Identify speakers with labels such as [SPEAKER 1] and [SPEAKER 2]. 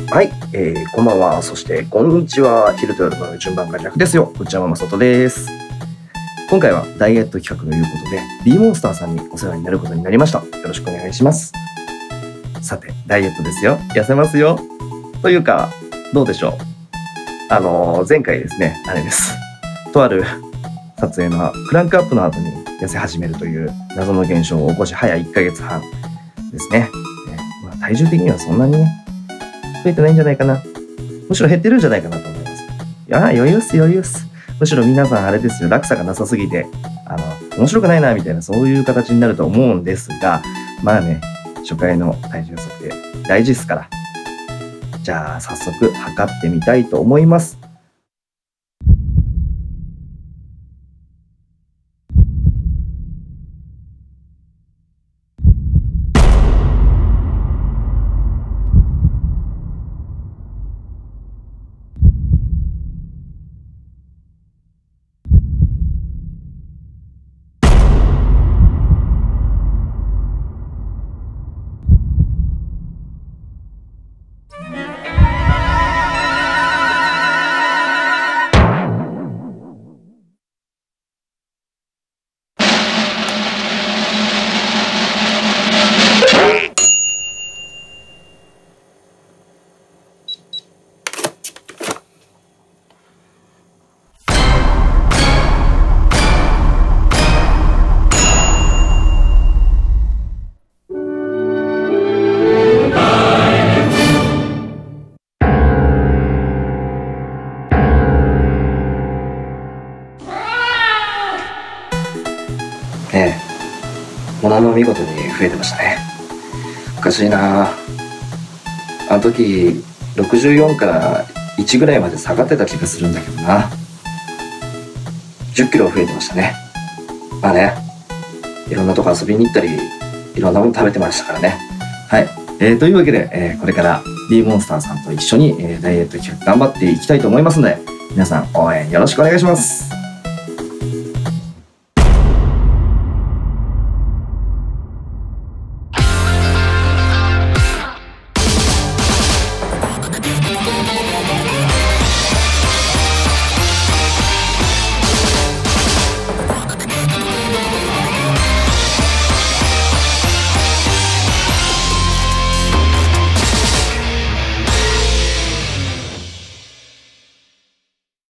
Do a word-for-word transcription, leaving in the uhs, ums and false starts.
[SPEAKER 1] はい、えー、こんばんは。そしてこんにちは。昼と夜の順番が逆ですよ。内山誠です。今回はダイエット企画ということで D モンスターさんにお世話になることになりました。よろしくお願いします。さて、ダイエットですよ。痩せますよ。というか、どうでしょう。あのー、前回ですね、あれです。とある撮影のクランクアップの後に痩せ始めるという謎の現象を起こし早いっかげつはんですね。えーまあ、体重的にはそんなにね、増えてないんじゃないかな。むしろ減ってるんじゃないかなと思います。いや、余裕っす、余裕っす。むしろ皆さんあれですよ、落差がなさすぎて、あの、面白くないな、みたいな、そういう形になると思うんですが、まあね、初回の体重測定大事っすから。じゃあ、早速測ってみたいと思います。ええ、ものの見事に増えてましたね。おかしいな。あの時ろくじゅうよんからいちぐらいまで下がってた気がするんだけどな。じゅっキロ増えてましたね。まあね、いろんなとこ遊びに行ったりいろんなもの食べてましたからね。はい、えー、というわけで、えー、これから D モンスターさんと一緒に、えー、ダイエット企画頑張っていきたいと思いますので、皆さん応援よろしくお願いします。